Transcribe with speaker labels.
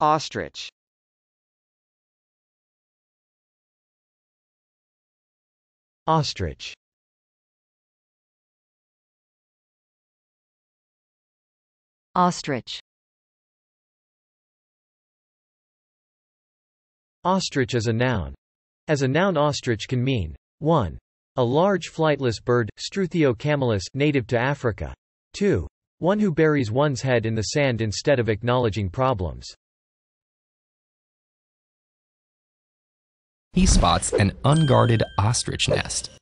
Speaker 1: Ostrich.
Speaker 2: Ostrich.
Speaker 3: Ostrich.
Speaker 2: Ostrich is a noun. As a noun, ostrich can mean 1. A large flightless bird, Struthio camelus, native to Africa. 2. One who buries one's head in the sand instead of acknowledging problems.
Speaker 4: He spots an unguarded ostrich nest.